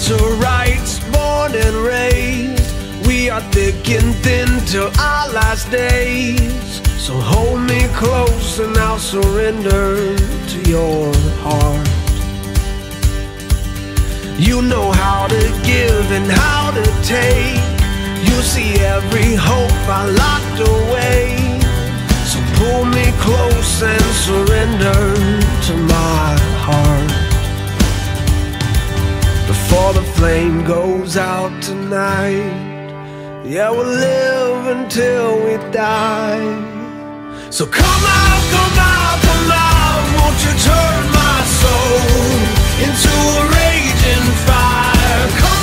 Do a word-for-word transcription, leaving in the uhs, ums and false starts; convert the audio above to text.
to rights, born and raised. We are thick and thin till our last days. So hold me close and I'll surrender to your heart. You know how to give and how to take. You see every hope I locked away. So pull me close and surrender to my heart. Before the flame goes out tonight, yeah, we'll live until we die. So come out, come out, come out. Won't you turn my soul into a raging fire? Come